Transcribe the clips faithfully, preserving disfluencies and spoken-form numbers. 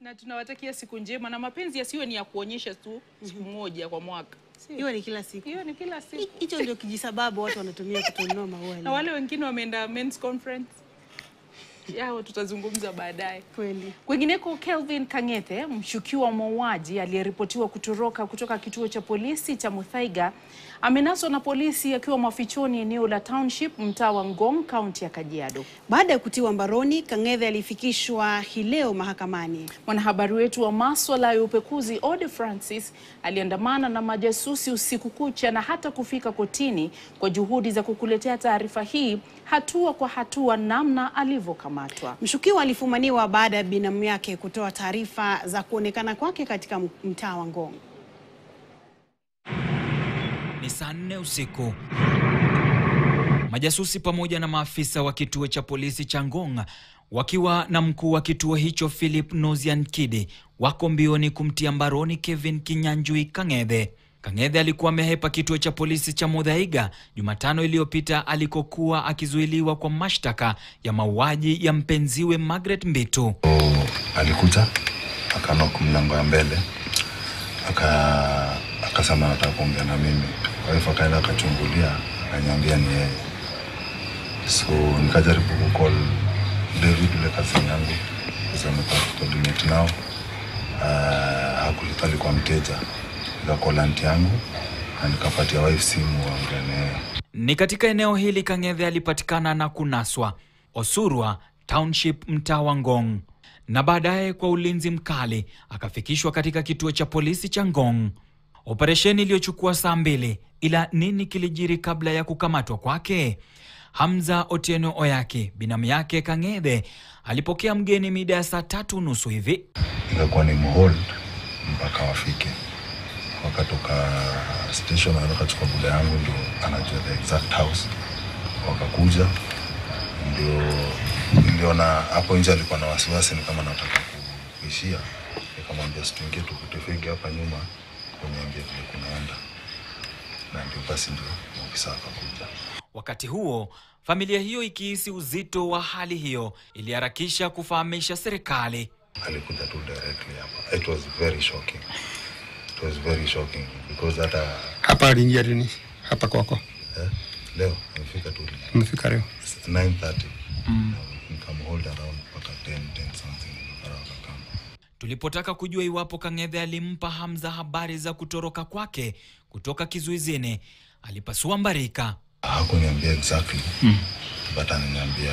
Na tunawatakia siku njema na mapenzi yasiwe ni ya kuonyesha tu siku moja kwa mwaka. Hiyo ni kila siku. Hiyo ni kila siku. Hicho ndio kijisababu watu wanatumia kutunua maua. Na wale wengine wameenda men's conference. Yao tutazungumza baadaye. Kweli. Kwingineko, Kelvin Kang'ethe, mshukiwa wa mauaji aliyeripotiwa kutoroka kutoka kituo cha polisi cha Muthaiga, amenaswa na polisi akiwa mafichoni eneo la Township, mtaa wa Ngong, kaunti ya Kajiado. Baada ya kutiwa mbaroni, Kang'ethe alifikishwa hii leo mahakamani. Mwanahabari wetu wa masuala ya upekuzi Ode Francis aliandamana na majasusi usiku kucha na hata kufika kotini kwa juhudi za kukuletea taarifa hii hatua kwa hatua namna alivyokamatwa. Mshukiwa alifumaniwa baada ya binamu yake kutoa taarifa za kuonekana kwake katika mtaa wa Ngong. Ni saa nne usiku. Majasusi pamoja na maafisa wa kituo cha polisi cha Ngong wakiwa na mkuu wa kituo hicho Philip Nozian Kidi wako mbioni kumtia mbaroni Kelvin Kang'ethe. Kang'ethe alikuwa amehepa kituo cha polisi cha Muthaiga Jumatano iliyopita alikokuwa akizuiliwa kwa mashtaka ya mauaji ya mpenziwe Margaret Mbitu. Alikuja akanoka mlango ya mbele aka akasema anataka kuongea na mimi. Kwa hivyo akaenda akachungulia akaniambia ni yeye. So nikajaribu kucall David ile cousin yangu kusema kwa coordinate nao. Uh, hakulita alikuwa mteja. Nikakola aunti yangu na nikapatia wife simu waongee. Ni katika eneo hili Kang'ethe alipatikana na kunaswa Osurwa Township, mtaa wa Ngong, na baadaye kwa ulinzi mkali akafikishwa katika kituo cha polisi cha Ngong. Operesheni iliyochukua saa mbili, ila nini kilijiri kabla ya kukamatwa kwake? Hamza Otieno Oyaki, binamu yake Kang'ethe, alipokea mgeni mida ya saa tatu nusu hivi. Ikakuwa ni mhold mpaka wafike. Wakatoka station na wakachukua buda yangu ndio anajua the exact house. Wakakuja ndio niliona hapo nje alikuwa na wasiwasi ni kama nataka kuishia. Nikamwambia sitingie tukutefege hapa nyuma kuniambia vile kunaenda. Na ndio basi ndio maafisa akakuja. Wakati huo familia hiyo ikihisi uzito wa hali hiyo iliharakisha kufahamisha serikali. Alikuja tu directly hapa. It was very shocking. It was very shocking because that uh, hapa aliingia lini hapa kwako? Eh, leo nimefika tu. Nimefika leo nine thirty. Mm. Come hold around mpaka ten ten something around come. Tulipotaka kujua iwapo Kang'ethe alimpa Hamza habari za kutoroka kwake kutoka kizuizini, alipasua mbarika. Hakuniambia exactly. Mm. But ananiambia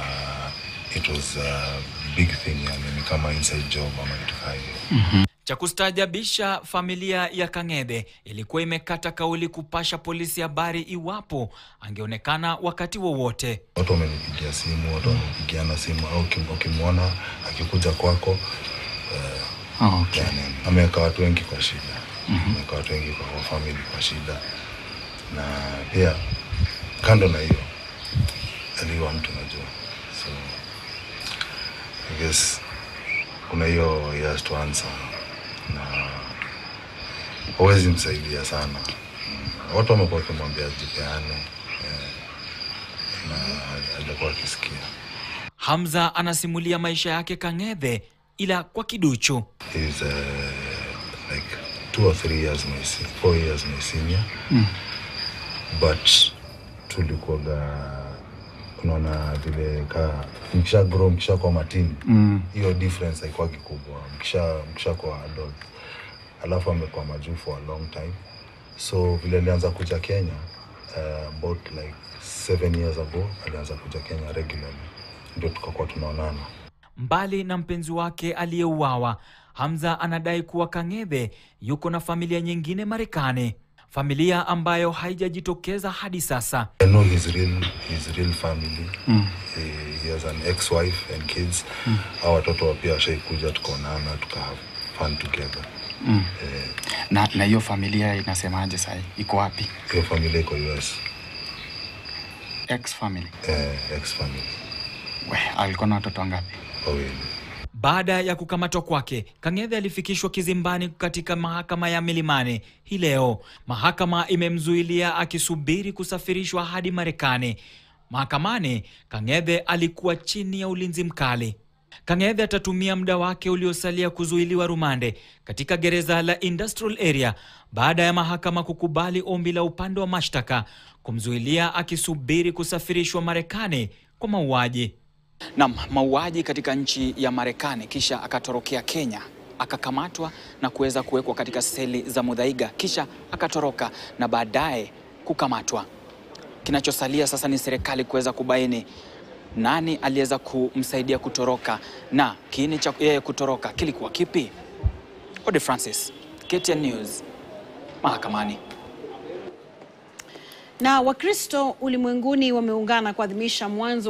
it was a big thing, yani kama inside job ama kitu kama. Mhm. Cha kustaajabisha, familia ya Kang'ethe ilikuwa imekata kauli kupasha polisi habari iwapo angeonekana wakati wowote. Watu wamenipigia simu, watu wamenipigiana simu au ukimwona akikuja kwako. Uh, oh, okay. Yani, ameweka watu wengi kwa shida. Mm-hmm. Ameweka watu wengi kwa family kwa shida. Na pia kando na hiyo aliwa mtu najua. So I guess kuna hiyo he has to answer. Na hawezi msaidia sana. Watu wamekuwa kumwambia jipeane eh, na alikuwa akisikia. Hamza anasimulia maisha yake Kang'ethe ila kwa kiduchu. He's uh, like two or three years my four years my senior. Mm. But tulikuwa unaona vile ka mkisha grow mkisha kwa matini. Mm. Hiyo difference haikuwa kubwa. Mkisha mkisha kwa adult. Alafu amekuwa majuu for a long time. So vile alianza kuja Kenya uh, about like seven years ago alianza kuja Kenya regularly. Ndio tukakuwa tunaonana. Mbali na mpenzi wake aliyeuawa, Hamza anadai kuwa Kang'ethe yuko na familia nyingine Marekani, familia ambayo haijajitokeza hadi sasa. I know his real his real family. Mm. He, he has an ex-wife and kids. Mm. Hao watoto pia washaikuja tukaonana tuka have fun together. Mm. Eh, na na hiyo familia inasemaje sasa? Iko wapi? Hiyo familia iko U S. Ex family. Eh, ex family. We, alikuwa na watoto wangapi? Wawili. Baada ya kukamatwa kwake, Kang'ethe alifikishwa kizimbani katika mahakama ya Milimani hii leo. Mahakama imemzuilia akisubiri kusafirishwa hadi Marekani. Mahakamani, Kang'ethe alikuwa chini ya ulinzi mkali. Kang'ethe atatumia muda wake uliosalia kuzuiliwa rumande katika gereza la Industrial Area baada ya mahakama kukubali ombi la upande wa mashtaka kumzuilia akisubiri kusafirishwa Marekani kwa mauaji. Naam, mauaji katika nchi ya Marekani, kisha akatorokea Kenya, akakamatwa na kuweza kuwekwa katika seli za Muthaiga, kisha akatoroka na baadaye kukamatwa. Kinachosalia sasa ni serikali kuweza kubaini nani aliweza kumsaidia kutoroka na kiini cha yeye kutoroka kilikuwa kipi. Ode Francis, K T N News, mahakamani. Na Wakristo ulimwenguni wameungana kuadhimisha mwanzo